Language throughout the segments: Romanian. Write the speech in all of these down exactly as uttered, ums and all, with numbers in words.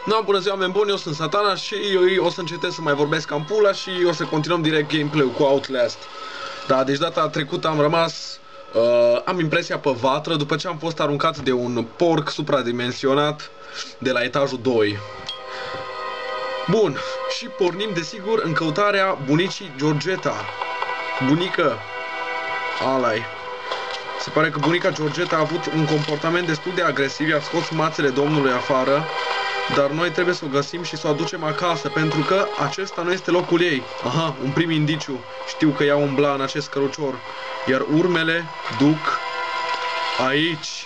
No, bună ziua, oameni buni, eu sunt Satana și eu o să încetez să mai vorbesc în pula și o să continuăm direct gameplay-ul cu Outlast. Da, deci data trecută am rămas, uh, am impresia pe vatră după ce am fost aruncat de un porc supradimensionat de la etajul doi. Bun, și pornim desigur în căutarea bunicii Georgeta. Bunică, alai. Se pare că bunica Georgeta a avut un comportament destul de agresiv, a scos mațele domnului afară. Dar noi trebuie să o găsim și să o aducem acasă, pentru că acesta nu este locul ei. Aha, un prim indiciu. Știu că ea umbla în acest cărucior. Iar urmele duc aici.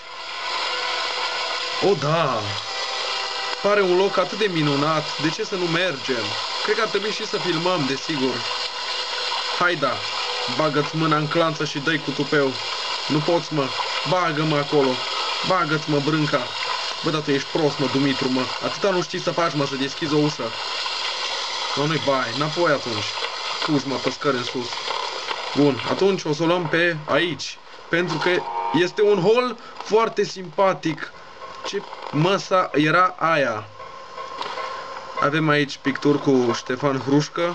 O, da! Pare un loc atât de minunat. De ce să nu mergem? Cred că ar trebui și să filmăm, desigur. Hai, da! Bagă-ți mâna în clanță și dă-i cu tupeu. Nu poți, mă! Bagă-mă acolo! Bagă-ți, mă, brânca! Bă, dar tu ești prost, mă, Dumitru, mă. Atâta nu știi să faci, mă, să deschizi o ușă. Nu, nu-i bai, înapoi atunci. Fugi, mă, pe scări în sus. Bun, atunci o să o luăm pe aici. Pentru că este un hol foarte simpatic. Ce măsa era aia? Avem aici picturi cu Ștefan Hrușcă.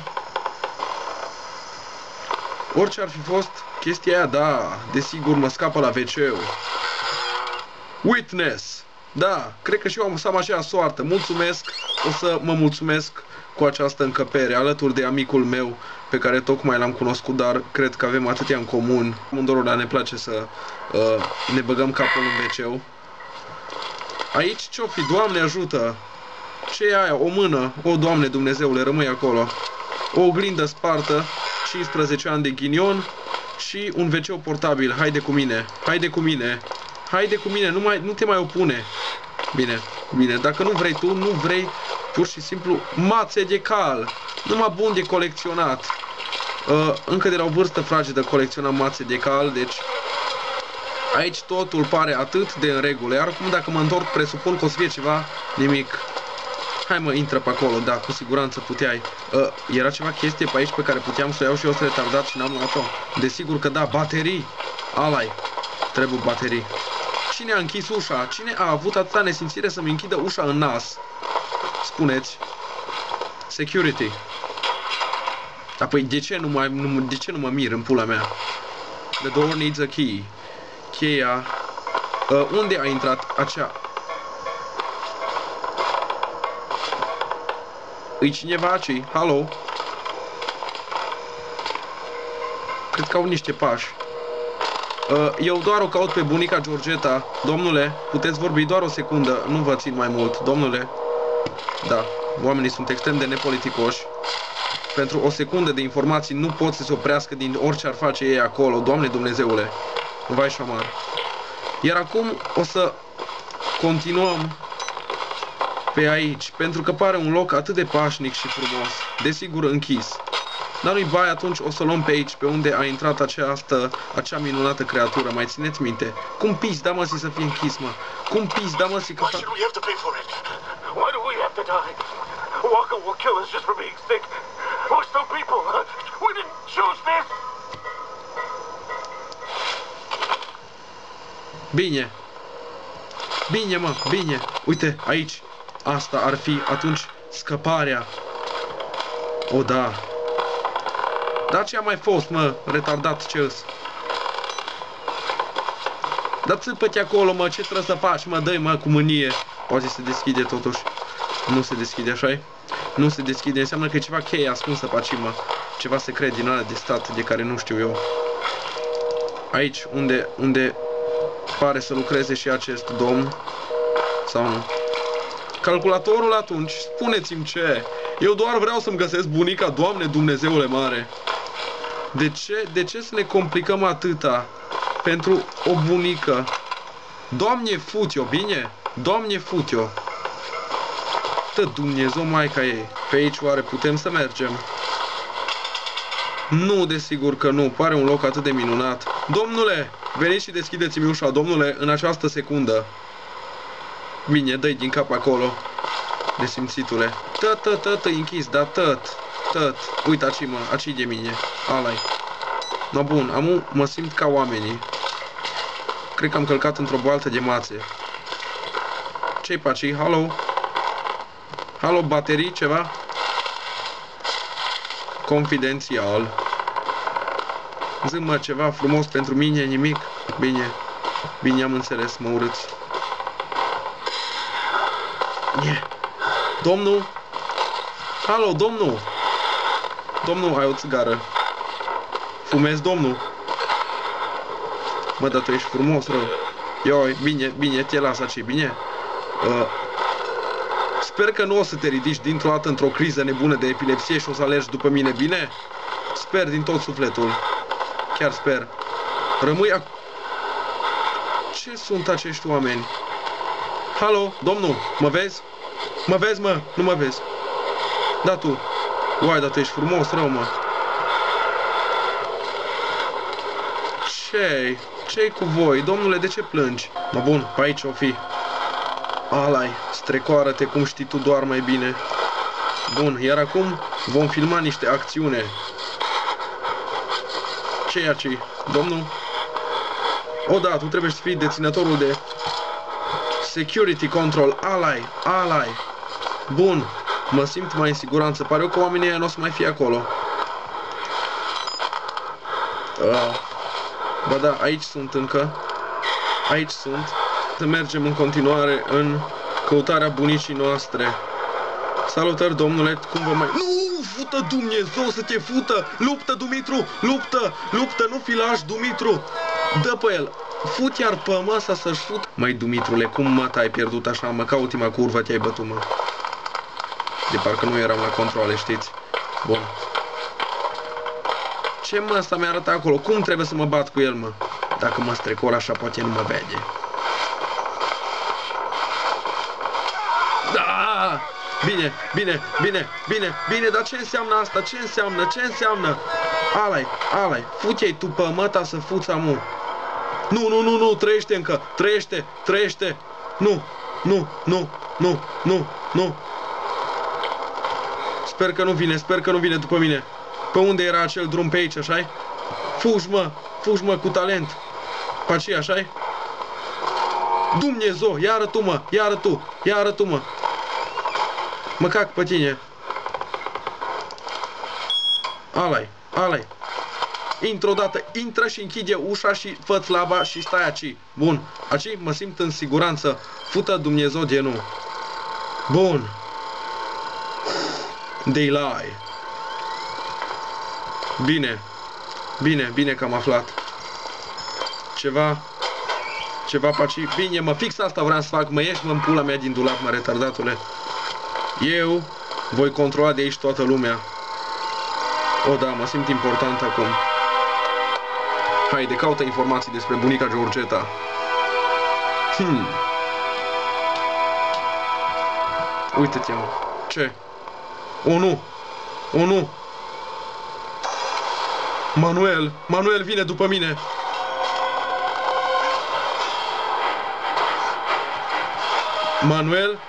Orice ar fi fost chestia aia, da, desigur mă scapă la ve ce-ul. Witness! Da, cred că și eu am să am aceeași soartă. Mulțumesc, o să mă mulțumesc cu această încăpere, alături de amicul meu, pe care tocmai l-am cunoscut, dar cred că avem atâtea în comun. Amândorora ne place să uh, ne băgăm capul în ve ce-ul. Aici ce-o fi? Doamne ajută! Ce e aia? O mână? O, Doamne Dumnezeule, rămâi acolo. O oglindă spartă, cincisprezece ani de ghinion și un ve ce-ul portabil. Haide cu mine, haide cu mine. Haide cu mine, nu, mai, nu te mai opune. Bine, bine, dacă nu vrei tu, nu vrei pur și simplu mațe de cal. Numai bun de colecționat. uh, Încă de la o vârstă fragedă colecționam mațe de cal. Deci aici totul pare atât de în regulă. Iar acum dacă mă întorc, presupun că o să fie ceva. Nimic. Hai, mă, intră pe acolo, da, cu siguranță puteai. uh, Era ceva chestie pe aici pe care puteam să o iau și eu să retardat și n-am luat-o. Desigur că da, baterii. Alai, trebuie baterii. Cine a închis ușa? Cine a avut atâta nesimțire să-mi închidă ușa în nas? Spuneți. Security. Apoi de ce nu, mai, nu, de ce nu mă mir în pula mea? The door needs a key. Cheia. Uh, unde a intrat acea? Îi cineva aici? Halo? Cred că au niște pași. Eu doar o caut pe bunica Georgeta. Domnule, puteți vorbi doar o secundă. Nu vă țin mai mult. Domnule. Da, oamenii sunt extrem de nepoliticoși. Pentru o secundă de informații nu pot să se oprească din orice ar face ei acolo. Doamne Dumnezeule. Vai șamar. Iar acum o să continuăm pe aici, pentru că pare un loc atât de pașnic și frumos. Desigur închis. Dar nu-i bai, atunci o să luăm pe aici, pe unde a intrat această, acea minunată creatură. Mai țineți minte? Cum pis, da măsi să fie închis, mă? Cum pis, da măsi că... Bine. Bine, mă, bine. Uite, aici. Asta ar fi atunci scăparea. O, da. Dar ce a mai fost, mă, retardat ce-s? Dar țipă-te acolo, mă, ce trebuie să faci, mă, dă-i, mă, cu mânie. Poate se deschide totuși. Nu se deschide, așa-i? Nu se deschide, înseamnă că e ceva cheie ascunsă pe aici, mă. Ceva secret din alea de stat de care nu știu eu. Aici, unde, unde pare să lucreze și acest domn. Sau nu? Calculatorul atunci, spuneți-mi ce. Eu doar vreau să-mi găsesc bunica, Doamne Dumnezeule mare. De ce, de ce să ne complicăm atâta pentru o bunică? Doamne fut-o, bine? Doamne fut-o. Tă Dumnezeu maica ei. Pe aici oare putem să mergem? Nu, desigur că nu. Pare un loc atât de minunat. Domnule, veniți și deschideți-mi ușa, domnule, în această secundă. Bine, dă-i din cap acolo. Nesimțitule. Tăt, tăt, tăt, închis, da, tăt, tăt. Uite, aci, mă, aci de mine. Alai. No, bun, amu mă simt ca oamenii. Cred că am călcat într-o baltă de mațe. Ce-i paci? Halo? Halo, baterii, ceva? Confidențial. Zi-mă ceva frumos pentru mine, nimic? Bine. Bine, am înțeles, mă urâți. Yeah. Domnul? Halo, domnul? Domnul, ai o țigară? Fumezi, domnul? Mă, dar tu ești frumos, rău. Ioi, bine, bine, te las aici, bine? Uh, sper că nu o să te ridici dintr-o dată într-o criză nebună de epilepsie și o să alergi după mine, bine? Sper din tot sufletul. Chiar sper. Rămâi ac... Ce sunt acești oameni? Halo, domnul, mă vezi? Mă vezi, mă? Nu mă vezi. Da, tu. Uai, dar tu ești frumos, rău, mă. Ce-i? Ce-i cu voi? Domnule, de ce plângi? Mă, bun, pe aici o fi. Alai, strecoară-te cum știi tu doar mai bine. Bun, iar acum vom filma niște acțiune. Ce-i aici? Domnul? O, da, tu trebuie să fii deținătorul de security control. Alai, alai. Bun, mă simt mai în siguranță. Pare eu că oamenii ăia nu o să mai fie acolo. Uh, ba da, aici sunt încă. Aici sunt. Să mergem în continuare în căutarea bunicii noastre. Salutări, domnule, cum vă mai... Nu, fută Dumnezeu să te fută! Luptă, Dumitru! Luptă! Luptă, nu fi lași, Dumitru! Dă pe el! Fut iar pe masa să-și fut... Măi, Dumitrule, cum mă t-ai pierdut așa, mă? Ca ultima curvă te-ai bătut, mă. De parcă nu eram la controle, știți? Bun. Ce mă, ăsta mi-a arătat acolo? Cum trebuie să mă bat cu el, mă? Dacă mă strecor așa, poate nu mă vede. Da! Bine, bine, bine, bine, bine, dar ce înseamnă asta? Ce înseamnă? Ce înseamnă? Alai, alai, fute-i tu pe măta să fuți amu. Nu, nu, nu, nu, trăiește încă, trăiește, trăiește. Nu, nu, nu, nu, nu, nu. Sper că nu vine, sper că nu vine după mine. Pe unde era acel drum pe aici, așa-i? Fugi, mă, fugi, mă, cu talent. Pe aceea, așa-i? Dumnezeu, iară tu, mă, iară tu, iară tu, mă. Mă cac pe tine. Alai, alai. Intră odată, intră și închide ușa și fă-ți lava și stai aici. Bun, aici mă simt în siguranță. Fută Dumnezeu de nu. Bun. Delay. Bine. Bine, bine că am aflat. Ceva. Ceva pe aici. Bine, mă, fix asta vreau să fac. Mă ieși, mă, în pula mea din dulap, mă, retardatule. Eu voi controla de aici toată lumea. O, da, mă simt important acum. Haide, caută informații despre bunica Georgeta. Hmm. Uite-te, mă. Ce? O, nu. O, nu. Manuel. Manuel vine după mine. Manuel?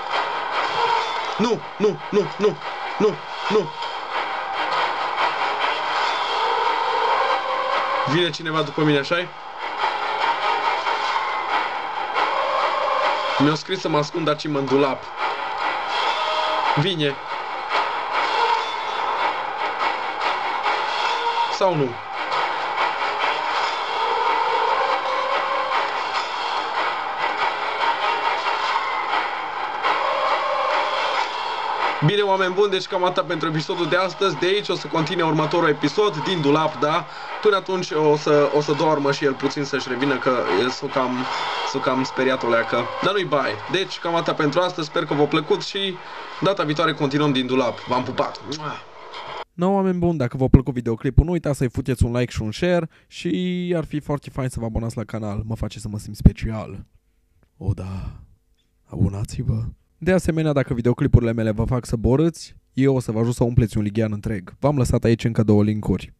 Nu, nu, nu, nu, nu, nu. Vine cineva după mine, așa-i? Mi-a scris să mă ascund aici în dulap. Vine. Sau nu? Bine, oameni buni, deci cam atât pentru episodul de astăzi. De aici o să continue următorul episod din dulap, da? Până atunci o să, o să doarmă și el puțin să-și revină, că s-o cam, s-o cam speriat o leacă. Dar nu-i bai. Deci cam atât pentru astăzi, sper că v-a plăcut și data viitoare continuăm din dulap. V-am pupat! No, oameni buni, dacă v-a plăcut videoclipul, nu uitați să-i futeți un like și un share și ar fi foarte fain să vă abonați la canal. Mă face să mă simt special. O, da. Abonați-vă. De asemenea, dacă videoclipurile mele vă fac să borâți, eu o să vă ajut să umpleți un lighean întreg. V-am lăsat aici încă două linkuri.